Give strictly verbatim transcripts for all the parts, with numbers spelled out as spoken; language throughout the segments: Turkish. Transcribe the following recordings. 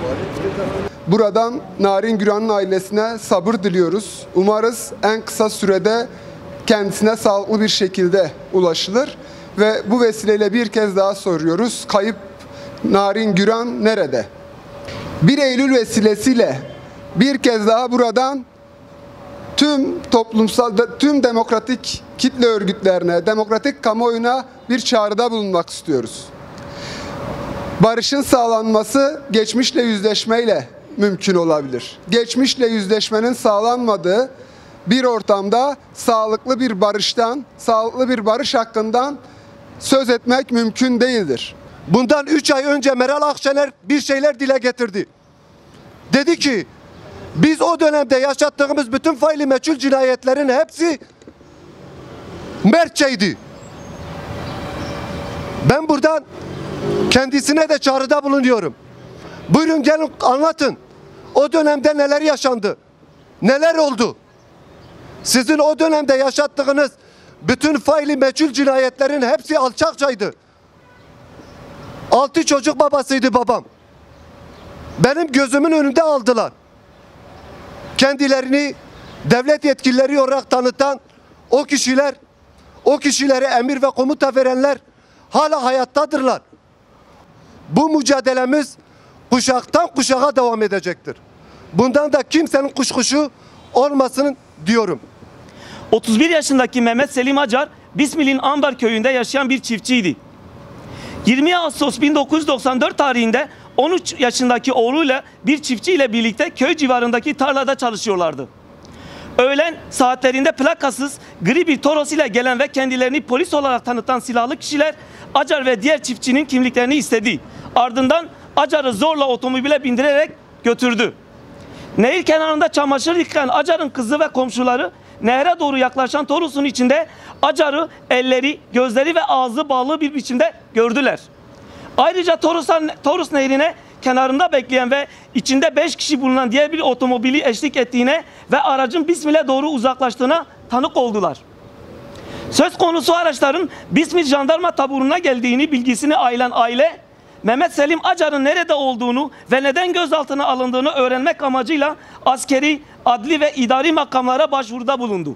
Buradan Narin Güran'ın ailesine sabır diliyoruz. Umarız en kısa sürede kendisine sağlıklı bir şekilde ulaşılır. Ve bu vesileyle bir kez daha soruyoruz. Kayıp Narin Güran nerede? bir Eylül vesilesiyle bir kez daha buradan tüm toplumsal, tüm demokratik kitle örgütlerine, demokratik kamuoyuna bir çağrıda bulunmak istiyoruz. Barışın sağlanması geçmişle yüzleşmeyle mümkün olabilir. Geçmişle yüzleşmenin sağlanmadığı bir ortamda sağlıklı bir barıştan, sağlıklı bir barış hakkından söz etmek mümkün değildir. Bundan üç ay önce Meral Akşener bir şeyler dile getirdi. Dedi ki, biz o dönemde yaşattığımız bütün faili meçhul cinayetlerin hepsi mertçeydi. Ben buradan kendisine de çağrıda bulunuyorum. Buyurun gelin anlatın. O dönemde neler yaşandı? Neler oldu? Sizin o dönemde yaşattığınız bütün faili meçhul cinayetlerin hepsi alçakçaydı. Altı çocuk babasıydı babam. Benim gözümün önünde aldılar. Kendilerini devlet yetkilileri olarak tanıtan o kişiler, o kişilere emir ve komuta verenler hala hayattadırlar. Bu mücadelemiz kuşaktan kuşağa devam edecektir. Bundan da kimsenin kuşkusu olmasın diyorum. otuz bir yaşındaki Mehmet Selim Acar, Bismil'in Ambar köyünde yaşayan bir çiftçiydi. yirmi Ağustos bin dokuz yüz doksan dört tarihinde on üç yaşındaki oğluyla bir çiftçiyle birlikte köy civarındaki tarlada çalışıyorlardı. Öğlen saatlerinde plakasız gri bir Toros ile gelen ve kendilerini polis olarak tanıtan silahlı kişiler Acar ve diğer çiftçinin kimliklerini istedi. Ardından Acar'ı zorla otomobile bindirerek götürdü. Nehir kenarında çamaşır yıkayan Acar'ın kızı ve komşuları nehre doğru yaklaşan Toros'un içinde Acar'ı elleri, gözleri ve ağzı bağlı bir biçimde gördüler. Ayrıca Toros Nehri'ne kenarında bekleyen ve içinde beş kişi bulunan diğer bir otomobili eşlik ettiğine ve aracın Bismil'e doğru uzaklaştığına tanık oldular. Söz konusu araçların Bismil jandarma taburuna geldiğini bilgisini alan aile, Mehmet Selim Acar'ın nerede olduğunu ve neden gözaltına alındığını öğrenmek amacıyla askeri, adli ve idari makamlara başvuruda bulundu.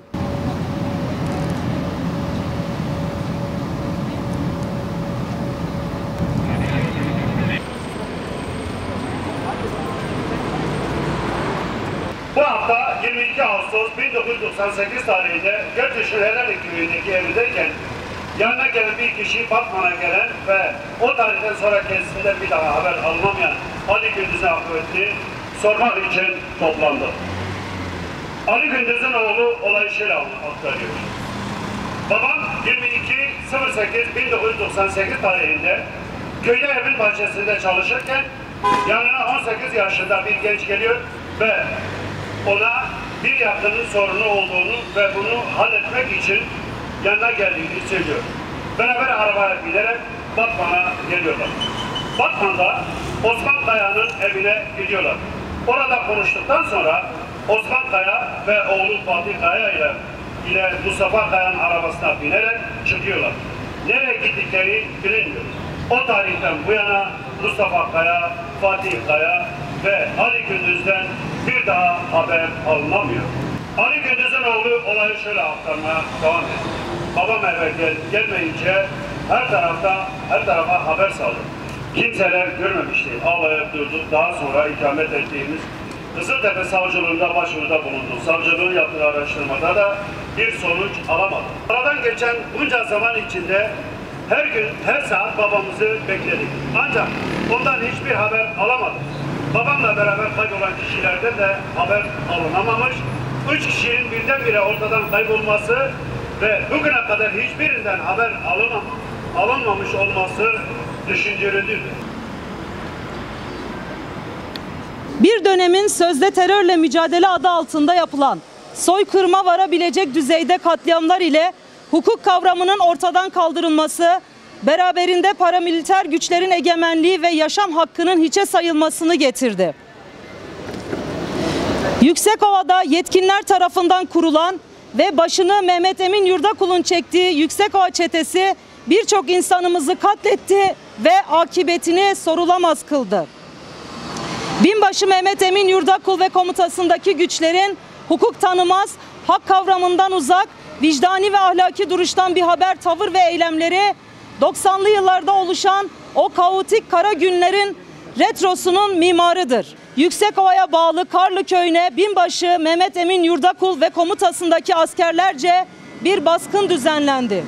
Bu hafta yirmi iki Ağustos bin dokuz yüz doksan sekiz tarihinde Göktaşı Helali köyündeki evindeyken yanına gelen bir kişi Batman'a gelen ve o tarihten sonra kendisinden bir daha haber alınamayan Ali Gündüz'ün akıbetini sormak için toplandı. Ali Gündüz'ün oğlu olayı şöyle aktarıyor. Babam yirmi iki sekiz bin dokuz yüz doksan sekiz tarihinde köyde evin bahçesinde çalışırken yanına on sekiz yaşında bir genç geliyor ve ona bir yakının sorunu olduğunu ve bunu halletmek için yanına geldiğini söylüyor. Beraber arabaya binerek Batman'a geliyorlar. Batman'da Osman Kaya'nın evine gidiyorlar. Orada konuştuktan sonra Osman Kaya ve oğlu Fatih Kaya ile yine Mustafa Kaya'nın arabasına binerek çıkıyorlar. Nereye gittikleri bilinmiyor. O tarihten bu yana Mustafa Kaya, Fatih Kaya ve Ali Gündüz'den bir daha haber alınamıyor. Ali Gündüz'ün oğlu olayı şöyle aktarmaya devam ediyor. Babam eve gel, gelmeyince her tarafta her tarafa haber saldı. Kimseler görmemişti. Ağlayıp durduk. Daha sonra ikamet ettiğimiz Kızıltepe Savcılığında başvuruda bulundu. Savcılığın yaptığı araştırmada da bir sonuç alamadı. Aradan geçen bunca zaman içinde her gün, her saat babamızı bekledik. Ancak ondan hiçbir haber alamadık. Babamla beraber kaybolan kişilerden de haber alınamamış. Üç kişinin birdenbire ortadan kaybolması ve bugüne kadar hiçbirinden haber alınma, alınmamış olması düşüncelidir. Bir dönemin sözde terörle mücadele adı altında yapılan soykırıma varabilecek düzeyde katliamlar ile hukuk kavramının ortadan kaldırılması, beraberinde paramiliter güçlerin egemenliği ve yaşam hakkının hiçe sayılmasını getirdi. Yüksekova'da yetkinler tarafından kurulan ve başını Mehmet Emin Yurdakul'un çektiği Yüksekova çetesi birçok insanımızı katletti ve akıbetini sorulamaz kıldı. Binbaşı Mehmet Emin Yurdakul ve komutasındaki güçlerin hukuk tanımaz, hak kavramından uzak, vicdani ve ahlaki duruştan bir haber, tavır ve eylemleri doksanlı yıllarda oluşan o kaotik kara günlerin retrosunun mimarıdır. Yüksekova'ya bağlı Karlı Köyü'ne binbaşı Mehmet Emin Yurdakul ve komutasındaki askerlerce bir baskın düzenlendi.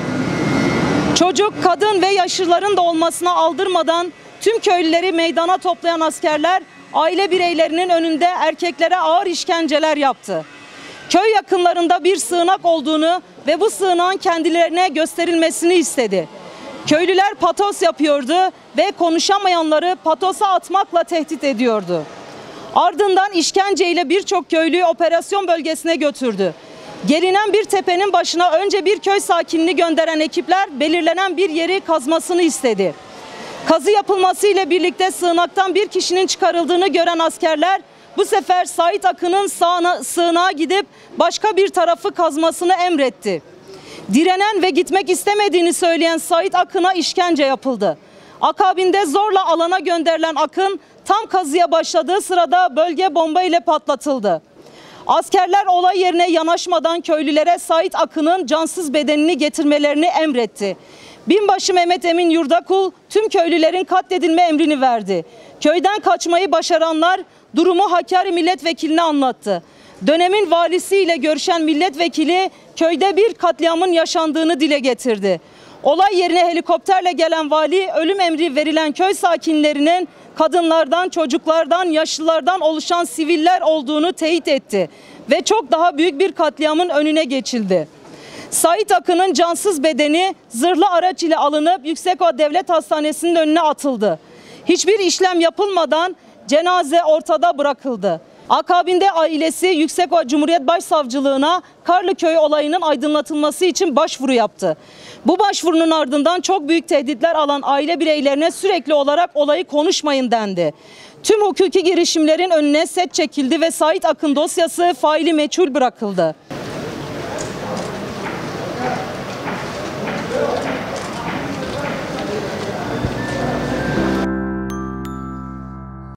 Çocuk, kadın ve yaşlıların da olmasına aldırmadan tüm köylüleri meydana toplayan askerler aile bireylerinin önünde erkeklere ağır işkenceler yaptı. Köy yakınlarında bir sığınak olduğunu ve bu sığınağın kendilerine gösterilmesini istedi. Köylüler patos yapıyordu ve konuşamayanları patosa atmakla tehdit ediyordu. Ardından işkenceyle birçok köylüyü operasyon bölgesine götürdü. Gelinen bir tepenin başına önce bir köy sakinini gönderen ekipler belirlenen bir yeri kazmasını istedi. Kazı yapılması ile birlikte sığınaktan bir kişinin çıkarıldığını gören askerler bu sefer Sait Akın'ın sağına, sığınağa gidip başka bir tarafı kazmasını emretti. Direnen ve gitmek istemediğini söyleyen Sait Akın'a işkence yapıldı. Akabinde zorla alana gönderilen Akın tam kazıya başladığı sırada bölge bomba ile patlatıldı. Askerler olay yerine yanaşmadan köylülere Sait Akın'ın cansız bedenini getirmelerini emretti. Binbaşı Mehmet Emin Yurdakul tüm köylülerin katledilme emrini verdi. Köyden kaçmayı başaranlar durumu Hakkari milletvekiline anlattı. Dönemin valisiyle görüşen milletvekili köyde bir katliamın yaşandığını dile getirdi. Olay yerine helikopterle gelen vali ölüm emri verilen köy sakinlerinin kadınlardan, çocuklardan, yaşlılardan oluşan siviller olduğunu teyit etti ve çok daha büyük bir katliamın önüne geçildi. Sait Akın'ın cansız bedeni zırhlı araç ile alınıp Yüksekova Devlet Hastanesi'nin önüne atıldı. Hiçbir işlem yapılmadan cenaze ortada bırakıldı. Akabinde ailesi Yüksekova Cumhuriyet Başsavcılığına Karlıköy olayının aydınlatılması için başvuru yaptı. Bu başvurunun ardından çok büyük tehditler alan aile bireylerine sürekli olarak olayı konuşmayın dendi. Tüm hukuki girişimlerin önüne set çekildi ve Sait Akın dosyası faili meçhul bırakıldı.